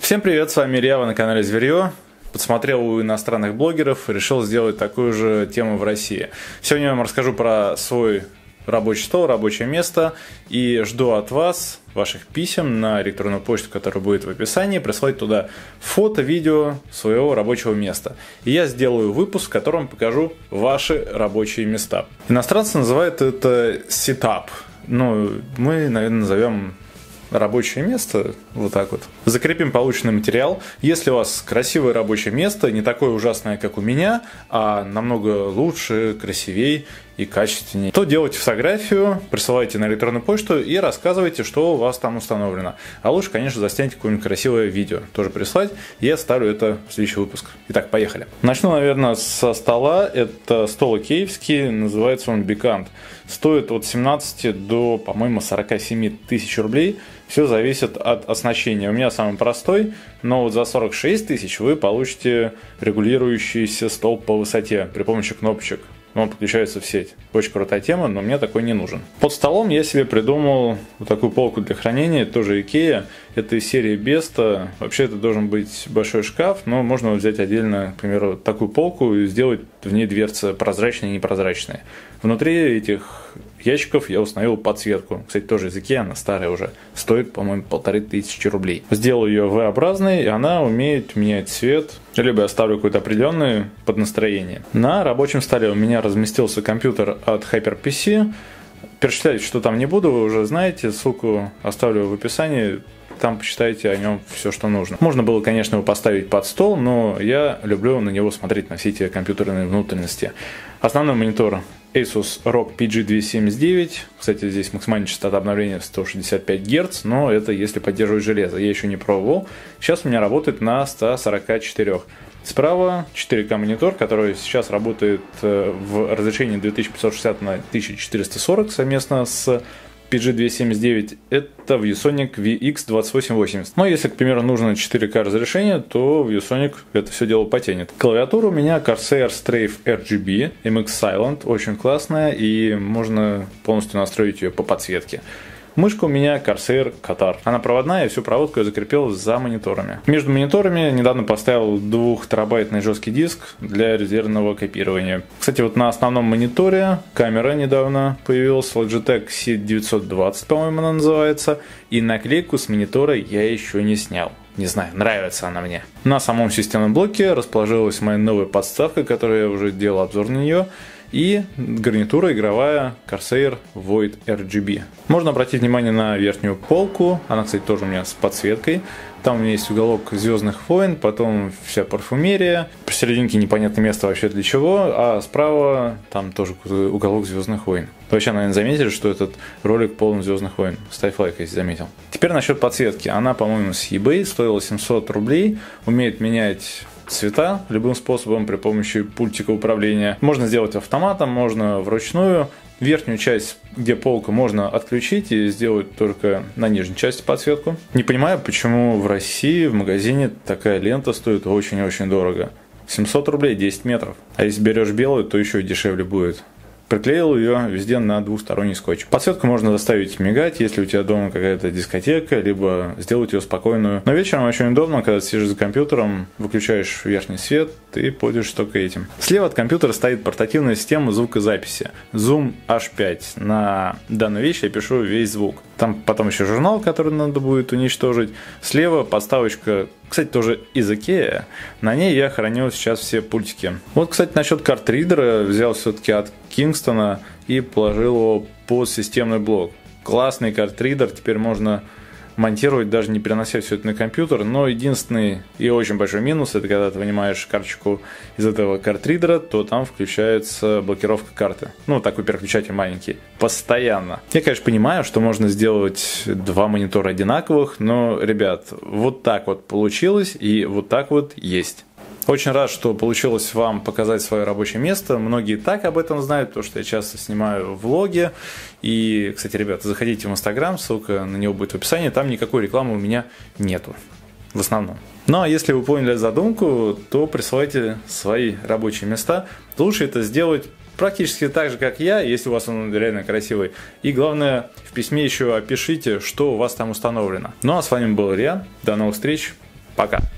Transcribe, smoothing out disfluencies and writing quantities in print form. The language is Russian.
Всем привет, с вами Илья, вы на канале Зверье. Подсмотрел у иностранных блогеров, решил сделать такую же тему в России. Сегодня я вам расскажу про свой рабочий стол, рабочее место и жду от вас ваших писем на электронную почту, которая будет в описании. Присылать туда фото, видео своего рабочего места. И я сделаю выпуск, в котором покажу ваши рабочие места. Иностранцы называют это setup. Ну, мы, наверное, назовем рабочее место, вот так вот. Закрепим полученный материал. Если у вас красивое рабочее место, не такое ужасное, как у меня, а намного лучше, красивее и качественнее, то делайте фотографию, присылайте на электронную почту и рассказывайте, что у вас там установлено. А лучше, конечно, застяньте какое-нибудь красивое видео, тоже прислать, и я вставлю это в следующий выпуск. Итак, поехали. Начну, наверное, со стола. Это стол икеевский, называется он Бикант. Стоит от 17 до, по-моему, 47 тысяч рублей. Все зависит от оснащения. У меня самый простой, но вот за 46 тысяч вы получите регулирующийся стол по высоте при помощи кнопочек. Он подключается в сеть. Очень крутая тема, но мне такой не нужен. Под столом я себе придумал вот такую полку для хранения, тоже Икея. Это из серии Беста. Вообще это должен быть большой шкаф, но можно взять отдельно, к примеру, такую полку и сделать в ней дверцы прозрачные и непрозрачные. Внутри этих ящиков я установил подсветку. Кстати, тоже из Икеи, она старая уже. Стоит, по-моему, 1500 рублей. Сделал ее V-образной, и она умеет менять цвет. Либо я ставлю какой-то определенный под настроение. На рабочем столе у меня разместился компьютер от HyperPC. Перечислять, что там не буду, вы уже знаете. Ссылку оставлю в описании. Там почитайте о нем все, что нужно. Можно было, конечно, его поставить под стол, но я люблю на него смотреть, на все эти компьютерные внутренности. Основной монитор Asus ROG PG279. Кстати, здесь максимальная частота обновления 165 Гц, но это если поддерживать железо. Я еще не пробовал. Сейчас у меня работает на 144. Справа 4К монитор, который сейчас работает в разрешении 2560 на 1440 совместно с PG279, это ViewSonic VX2880. Но если, к примеру, нужно 4К разрешение, то ViewSonic это все дело потянет. Клавиатура у меня Corsair Strafe RGB MX Silent, очень классная, и можно полностью настроить ее по подсветке. Мышка у меня Corsair Qatar. Она проводная, и всю проводку я закрепил за мониторами. Между мониторами недавно поставил 2-терабайтный жесткий диск для резервного копирования. Кстати, вот на основном мониторе камера недавно появилась, Logitech C920, по-моему, она называется. И наклейку с монитора я еще не снял. Не знаю, нравится она мне. На самом системном блоке расположилась моя новая подставка, которую я уже делал обзор на нее. И гарнитура игровая Corsair Void RGB. Можно обратить внимание на верхнюю полку. Она, кстати, тоже у меня с подсветкой. Там у меня есть уголок Звездных войн, потом вся парфюмерия. Посерединке непонятное место вообще для чего. А справа там тоже уголок Звездных войн. Вообще, наверное, заметили, что этот ролик полон Звездных войн. Ставь лайк, если заметил. Теперь насчет подсветки. Она, по-моему, с eBay, стоила 700 рублей. Умеет менять цвета любым способом при помощи пультика управления. Можно сделать автоматом, можно вручную. Верхнюю часть, где полка, можно отключить и сделать только на нижней части подсветку. Не понимаю, почему в России в магазине такая лента стоит очень-очень дорого. 700 рублей 10 метров. А если берешь белую, то еще дешевле будет. Приклеил ее везде на двусторонний скотч. Подсветку можно заставить мигать, если у тебя дома какая-то дискотека, либо сделать ее спокойную. Но вечером очень удобно, когда ты сидишь за компьютером, выключаешь верхний свет и пользуешься только этим. Слева от компьютера стоит портативная система звукозаписи Zoom H5. На данную вещь я пишу весь звук. Там потом еще журнал, который надо будет уничтожить. Слева подставочка, кстати, тоже из Икеи. На ней я храню сейчас все пультики. Вот, кстати, насчет картридера взял все-таки от Kingston и положил его под системный блок. Классный картридер, теперь можно монтировать, даже не перенося все это на компьютер. Но единственный и очень большой минус, это когда ты вынимаешь карточку из этого картридера, то там включается блокировка карты. Ну, такой переключатель маленький. Постоянно. Я, конечно, понимаю, что можно сделать два монитора одинаковых, но, ребят, вот так вот получилось и вот так вот есть. Очень рад, что получилось вам показать свое рабочее место. Многие так об этом знают, потому что я часто снимаю влоги. И, кстати, ребята, заходите в Instagram, ссылка на него будет в описании. Там никакой рекламы у меня нету, в основном. Ну, а если вы поняли задумку, то присылайте свои рабочие места. Лучше это сделать практически так же, как я, если у вас он реально красивый. И главное, в письме еще опишите, что у вас там установлено. Ну, а с вами был Илья. До новых встреч. Пока.